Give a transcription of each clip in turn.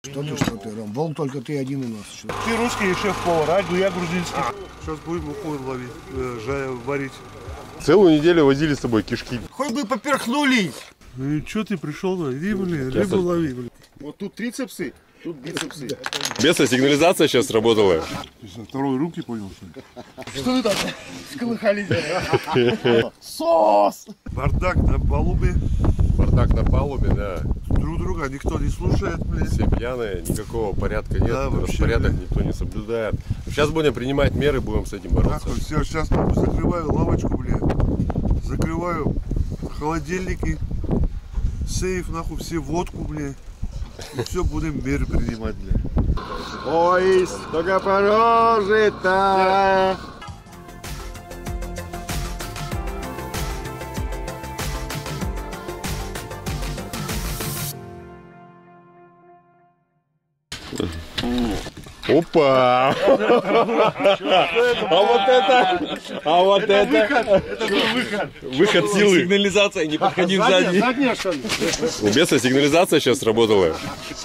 Что ты, Ром? Волн только ты один у нас. Ты русский шеф-повар, а я грузинский. Сейчас будем уху ловить, варить. Целую неделю возили с собой кишки. Хоть бы поперхнулись. Ну и что ты пришел-то? Иди, блин, рыбу лови, блин. Вот тут трицепсы, тут бицепсы. Беса, сигнализация сейчас сработала. Ты со второй руки понял, что ли? Что вы там сколыхались? Сос! Бардак на палубе. Бардак на палубе, да. Друг друга никто не слушает, блин. Все пьяные, никакого порядка нет, Да, вообще, распорядок блин. никто не соблюдает. Сейчас будем принимать меры, будем с этим бороться. Нахуй, все, сейчас закрываю лавочку, блин. Закрываю холодильники, сейф, нахуй, все водку, блин. И все, будем меры принимать, блин. Ой, только порожи-то. Опа! А вот это! Выход силы. Сигнализация, не подходи сзади. Задняя, что ли? У беса сигнализация сейчас сработала.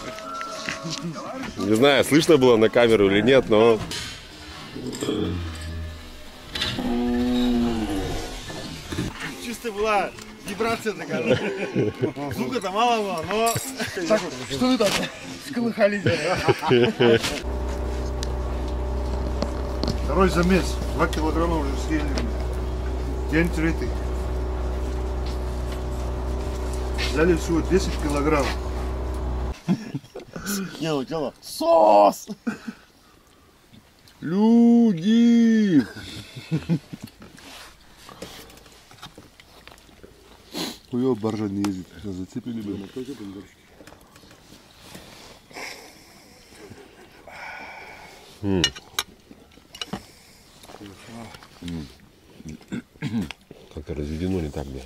Не знаю, слышно было на камеру или нет, но... Чисто была вибрация такая. Звука-то мало было, но... Так вот, что вы там сколыхались? Второй замес. 2 килограмма уже съели. День третий. Взяли всего 10 килограмм. Дело. Сос! Люди! Хуё, баржа не ездит. Сейчас зацепили бы. Как-то разведено не так, блядь.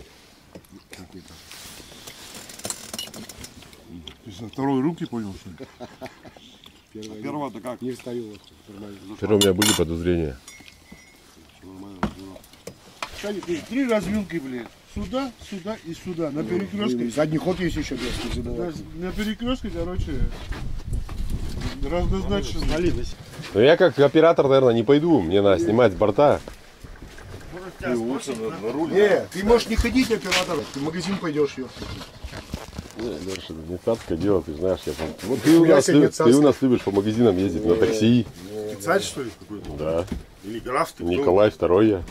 Ты со второй руки понял, что ли? Первого-то как? Не встаю. Вчера у меня были подозрения. Кстати, 3 развилки, блин. Сюда, сюда и сюда. На перекрестке. Задний ход есть еще, без не забывай. На перекрестке, короче, разнозначно. Но я как оператор, наверное, не пойду. Мне надо снимать с борта. Не, ты можешь не ходить, оператор. Ты в магазин пойдешь, ее. Леша, это не царское дело, ты знаешь. Вот ты у нас любишь по магазинам ездить на такси. Ты царь, что ли? Да. Или граф ты? Николай II я.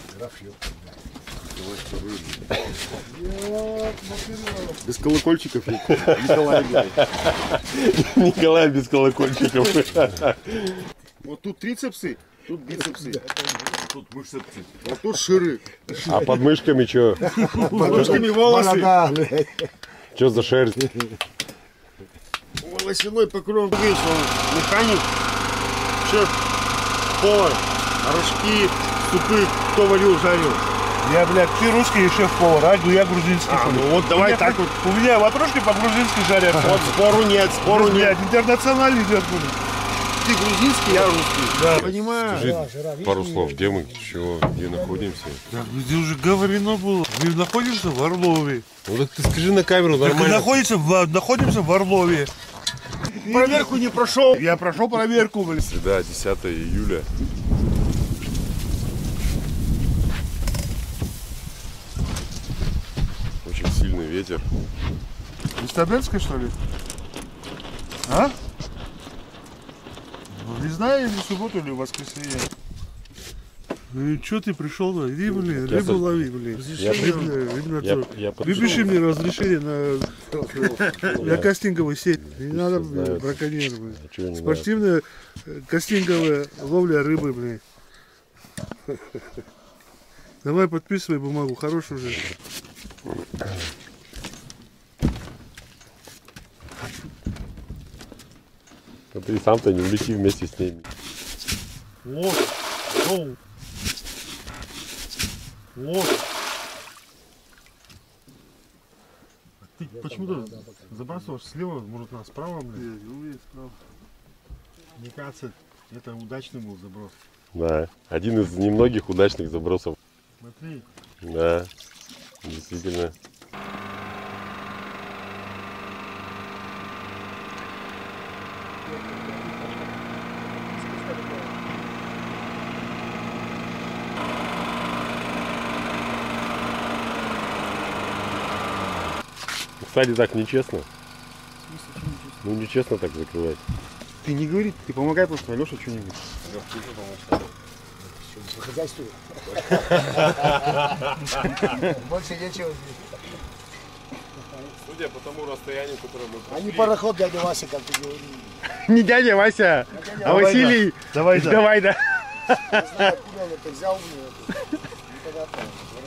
Без колокольчиков. Николай, Николай без колокольчиков. вот тут трицепсы, тут бицепсы. Тут мышцы. Вот тут ширы. А под мышками что? Под мышками волосы. Что за шерсть? Волосяной покров. Механик, шеф, повар, рожки, супы, кто варил, жарил. Я, блядь, ты русский шеф-повар, а я грузинский. Ну вот давай так вот. У меня ватрушки по-грузински жарят. Вот спору нет, спору нет. Блядь, интернациональный идет, блин. Ты грузинский, я русский. Да. Понимаю. Скажи пару слов, где мы, чего, где находимся? Так, где уже говорено было. Мы находимся в Орлове. Ну так ты скажи на камеру нормально. Находимся в Орлове. Проверку не прошел. Я прошел проверку, блин. Среда, 10 июля. Очень сильный ветер. Из Табенской, что ли? А? Ну, не знаю, или в субботу, или в воскресенье. Ну и что ты пришел-то? Иди, блин, рыбу лови, блин. Выпиши мне разрешение на кастинговую сеть. Не надо, блин, браконьер, блин. Спортивная кастинговая ловля рыбы, блин. Давай подписывай бумагу, хорош уже. А ты сам-то не улети вместе с ними. Вот, вот. Вот. Ты почему-то забрасываешь слева, может, нас справа, блин? Ну, справа. Мне кажется, это удачный был заброс. Да, один из немногих удачных забросов. Смотри. Да, действительно. Кстати, так нечестно. Ну нечестно так закрывать. Ты не говори, ты помогай просто, Алеша, что-нибудь. По хозяйству. Больше нечего. Судя по тому расстоянию, которое мы А не пароход дядя Вася, как ты говорил. Не дядя Вася, а Василий. Давай, да. Давай, да. Не знаю, откуда он это взял мне. Непонятно.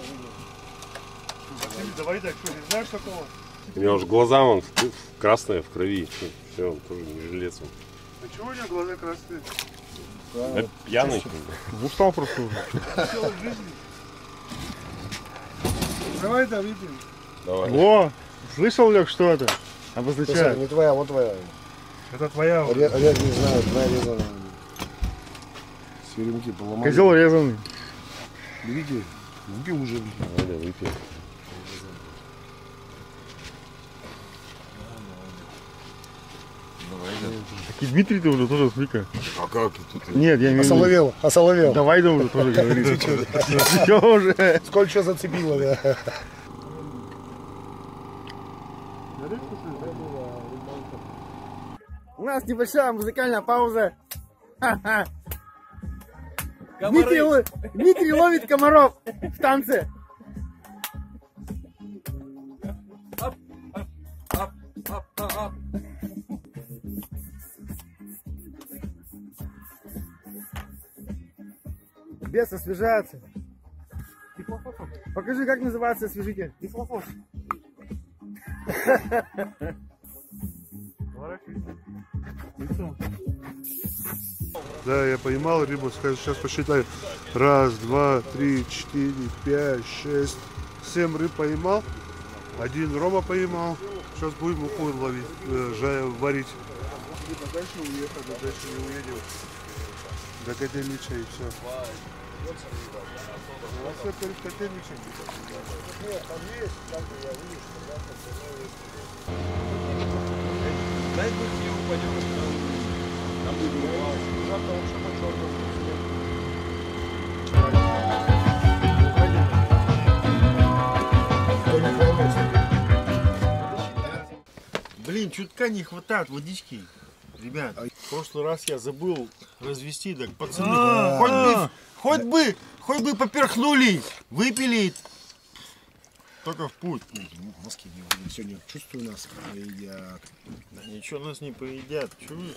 Давай, да, что, не знаешь такого? У него же глаза вон красные в крови. Все, он тоже не жилец. Он. А чего у него глаза красные? Пьяный. Устал просто уже. Все в жизни. Давай, да, выпьем. Давай. О, слышал, Лёг, что это? Слушай, Обозначает. не твоя, вот твоя. Это твоя. Олег не знает, твоя резаная. Серенки поломали. Козел резаный. Берите, выпьем уже. Давай, да, выпьем. Так и Дмитрий-то уже тоже, смотри-ка. А как тут? Нет, я имею в виду. Осоловел, осоловел. Давай, да, уже тоже говорит. Все уже. Сколько зацепило, да. У нас небольшая музыкальная пауза. Дмитрий ловит комаров в танце. Бес освежается. Покажи, как называется освежитель. Тифлофос. Да, я поймал рыбу, сейчас посчитаю. Раз, два, три, четыре, пять, шесть, 7 рыб поймал. 1 рома поймал. Сейчас будем уху ловить, варить. Либо дальше уехать, а дальше не уедем. До Котельнича и все. У вас все перед Котельничем? Нет, там есть, там я вижу, Дай бы не упадем. Там будет Блин, чутка не хватает водички. Ребят, в прошлый раз я забыл развести, так пацаны, хоть бы поперхнули, выпили, только в путь. в Москве не будем. Сегодня чувствую нас поедят. Да ничего нас не поедят, чё вы?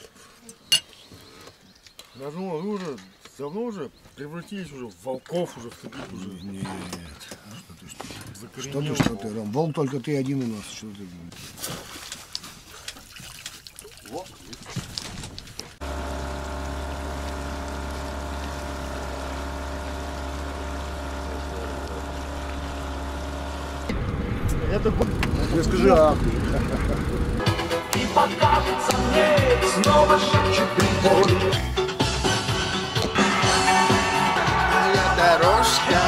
Даже вы уже давно уже превратились уже в волков, уже в таких уже. Нет. Закоренелых. Что ты, Ром? Волк только ты один у нас. Что ты? Это Я скажи, а? И покажется мне снова шепчет приходит. Моя дорожка.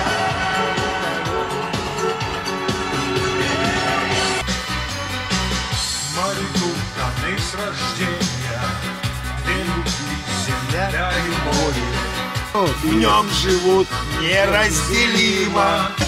Морю даны с рождения, где любви земля и море. в нем живут неразделимо.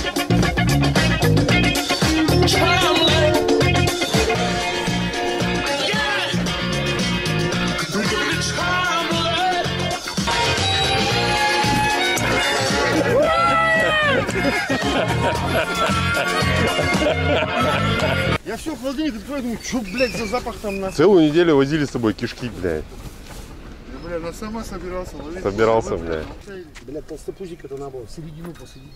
Я все, холодильник открою, думаю, что, блядь, за запах там на... Целую неделю возили с собой кишки, блядь. Бля, она сама собирался ловить. Собирался, блядь. Блядь, толстопузик это надо было в середину посадить.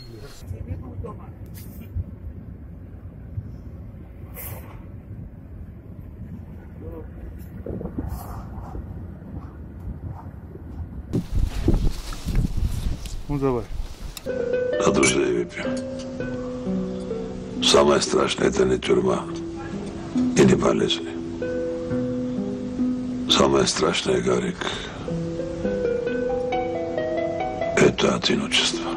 Ну давай. Да, друзья, я выпью. Самое страшное — это не тюрьма и не болезни. Самое страшное, Гарик, это одиночество.